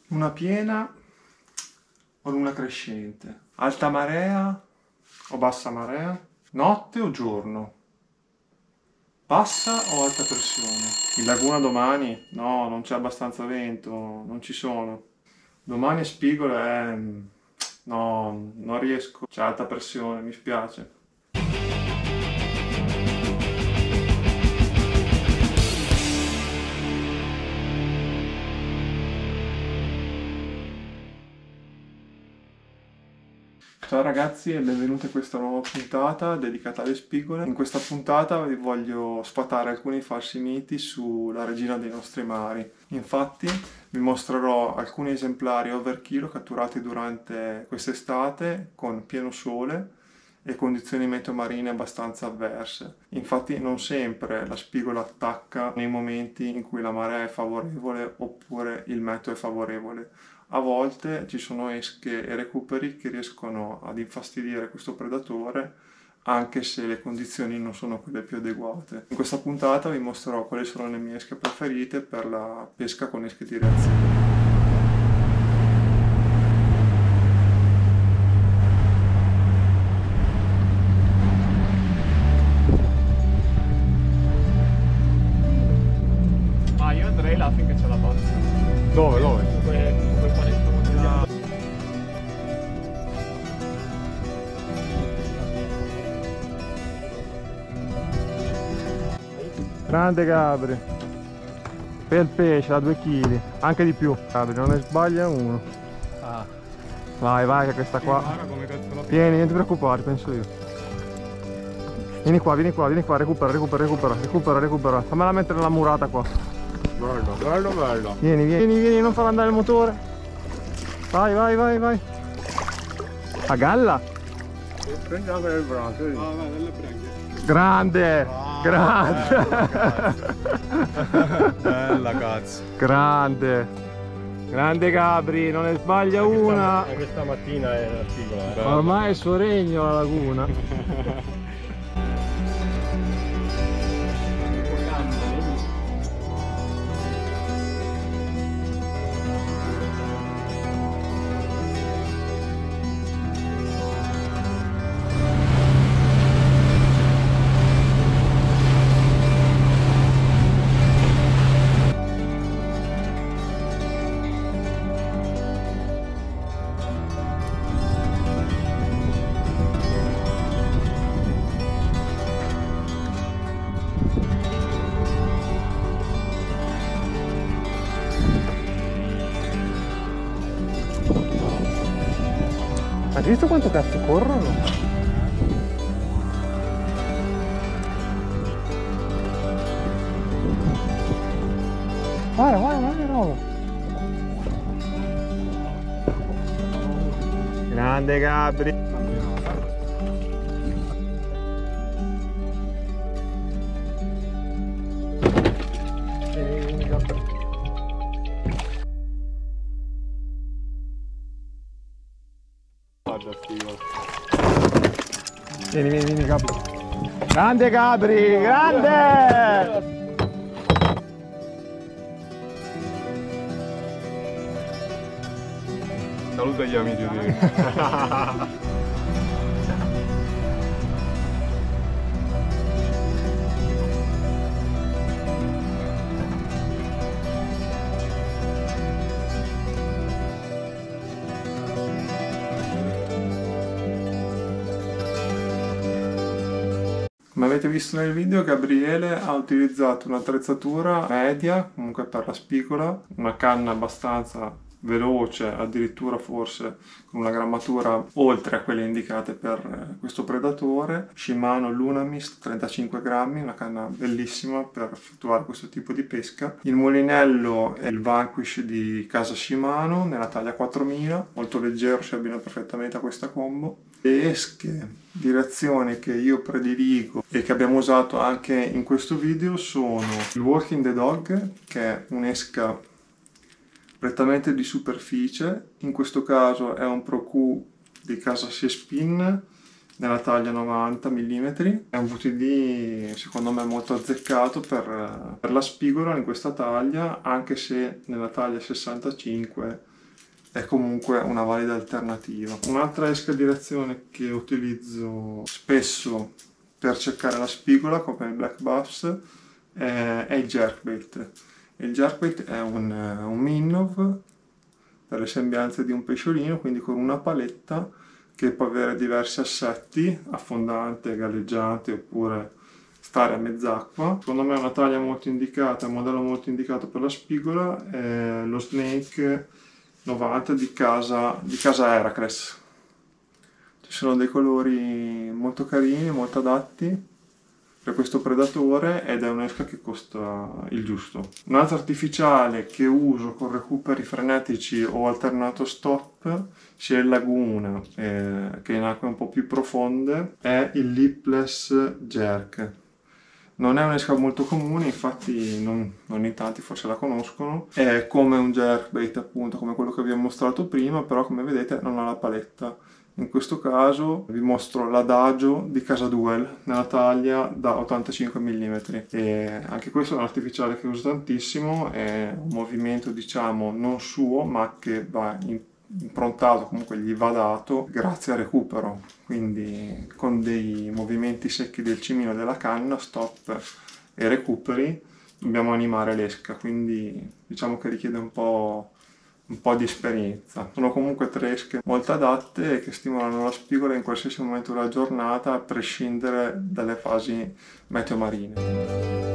Una piena o luna crescente? Alta marea o bassa marea? Notte o giorno? Bassa o alta pressione? In laguna domani? No, non c'è abbastanza vento, non ci sono. Domani a Spigolo è... no, non riesco. C'è alta pressione, mi spiace. Ciao ragazzi e benvenuti a questa nuova puntata dedicata alle spigole. In questa puntata vi voglio sfatare alcuni falsi miti sulla regina dei nostri mari. Infatti vi mostrerò alcuni esemplari overkill catturati durante quest'estate con pieno sole e condizioni meteo marine abbastanza avverse. Infatti non sempre la spigola attacca nei momenti in cui la marea è favorevole oppure il meteo è favorevole. A volte ci sono esche e recuperi che riescono ad infastidire questo predatore anche se le condizioni non sono quelle più adeguate. In questa puntata vi mostrerò quali sono le mie esche preferite per la pesca con esche di reazione. Io andrei là finché c'è la bassa. Dove? Dove? Quel panettone là. Grande Gabri, per il pesce da 2 kg, anche di più. Gabri, non ne sbaglia uno. Ah. Vai, vai, che questa qua. Come cazzo la Vieni, non ti preoccupare, penso io. Vieni qua, vieni qua, vieni qua, recupera, recupera, recupera, recupera, recupera. Fammela mettere la murata qua. Bello, bello, bello. Vieni, vieni, vieni, non far andare il motore. Vai, vai, vai, vai. A galla? Prendiamo per il branco. Ah, vai, delle branche. Grande! Grande! Bella cazzo. Grande! Grande Gabri, non ne sbaglia una. Anche stamattina è una spigola. Ormai è il suo regno la laguna. Hai visto quanto cazzo corrono? Guarda, guarda, guarda, no. Grande Gabri. Vieni, vieni, vieni Gabri. Grande Gabri, grande! Saluta gli amici di... Come avete visto nel video, Gabriele ha utilizzato un'attrezzatura media, comunque per la spigola, una canna abbastanza veloce, addirittura forse con una grammatura oltre a quelle indicate per questo predatore. Shimano Lunamist 35 grammi, una canna bellissima per effettuare questo tipo di pesca. Il mulinello è il Vanquish di casa Shimano nella taglia 4000, molto leggero, si abbina perfettamente a questa combo. Le esche di reazione che io prediligo e che abbiamo usato anche in questo video sono il Walking the Dog, che è un'esca prettamente di superficie, in questo caso è un Pro Q di casa Seaspin nella taglia 90 mm, è un VTD secondo me molto azzeccato per la spigola in questa taglia, anche se nella taglia 65 è comunque una valida alternativa. Un'altra esca a direzione che utilizzo spesso per cercare la spigola, come il Black Bass, è il jerkbait. Il jerkbait è un minnow per le sembianze di un pesciolino, quindi con una paletta che può avere diversi assetti, affondante, galleggiante oppure stare a mezz'acqua. Secondo me è una taglia molto indicata, un modello molto indicato per la spigola è lo Snake 90 di casa Heracles. Ci sono dei colori molto carini, molto adatti per questo predatore ed è un'esca che costa il giusto. Un'altra artificiale che uso con recuperi frenetici o alternato stop, sia in laguna che in acque un po' più profonde, è il Lipless Jerk. Non è un'esca molto comune, infatti non in tanti forse la conoscono. È come un jerkbait, appunto, come quello che vi ho mostrato prima, però come vedete non ha la paletta. In questo caso vi mostro l'Adagio di Casa Duel nella taglia da 85 mm e anche questo è un artificiale che uso tantissimo, è un movimento diciamo non suo ma che va improntato, comunque gli va dato grazie al recupero, quindi con dei movimenti secchi del cimino della canna, stop e recuperi dobbiamo animare l'esca, quindi diciamo che richiede un po' di esperienza. Sono comunque tre esche molto adatte e che stimolano la spigola in qualsiasi momento della giornata a prescindere dalle fasi meteo marine.